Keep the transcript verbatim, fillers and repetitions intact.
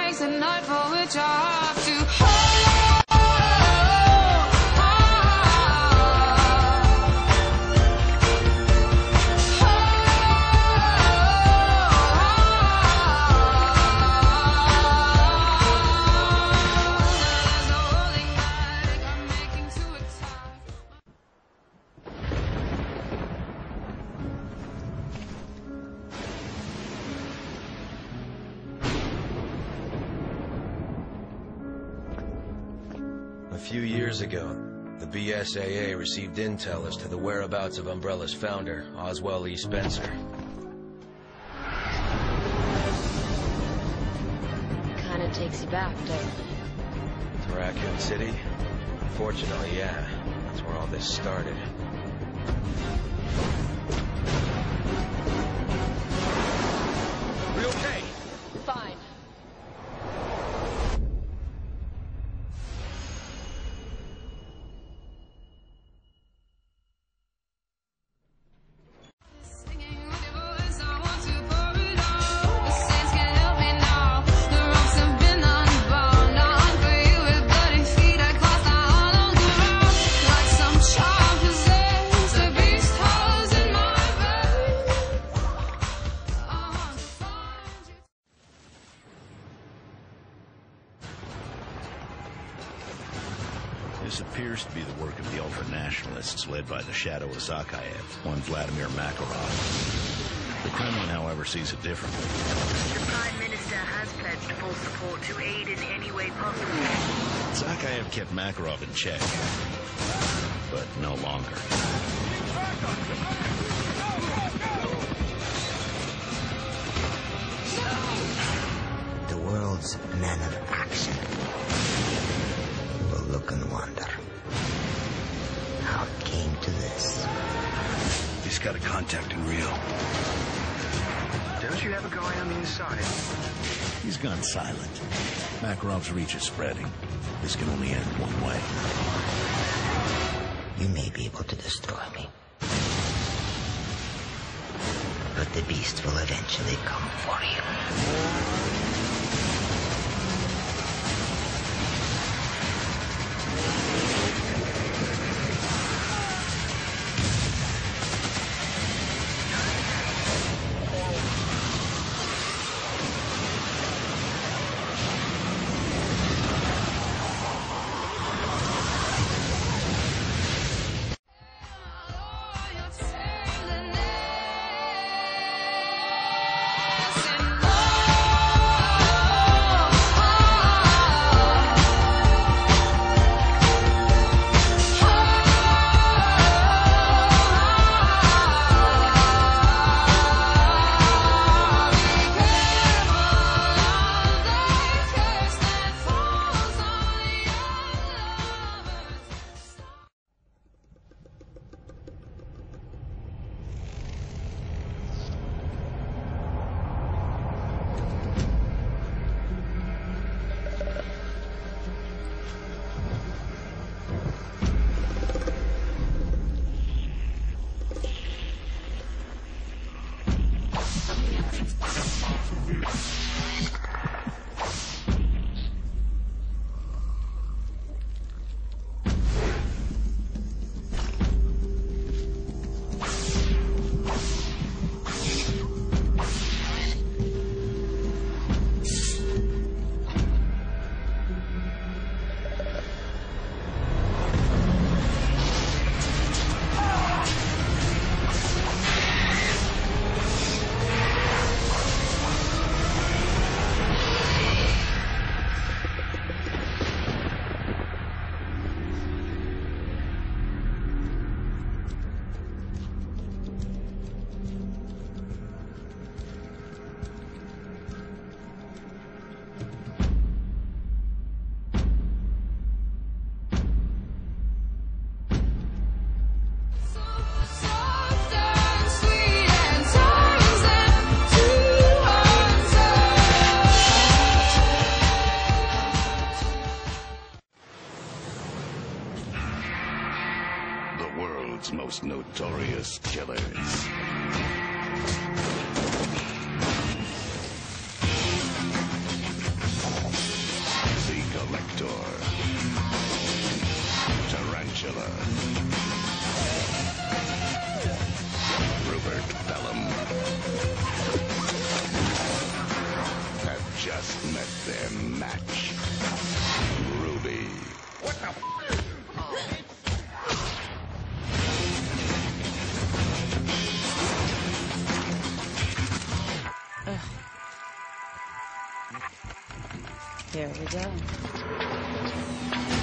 days and night for which I have to hold. A few years ago, the B S A A received intel as to the whereabouts of Umbrella's founder, Oswell E. Spencer. Kinda takes you back, doesn't it? To Raccoon City? Fortunately, yeah. That's where all this started. Are you okay? Fine. This appears to be the work of the ultra-nationalists led by the shadow of Zakayev, one Vladimir Makarov. The Kremlin, however, sees it differently. The Prime Minister has pledged full support to aid in any way possible. Zakayev kept Makarov in check, but no longer. The world's men of action will look and wonder how it came to this. He's got a contact in Rio. Don't you have a guy on the inside? He's gone silent. Makarov's reach is spreading. This can only end one way. You may be able to destroy me, but the beast will eventually come for you. Most notorious killers. just met their match. Ruby. What the f***? Here we go.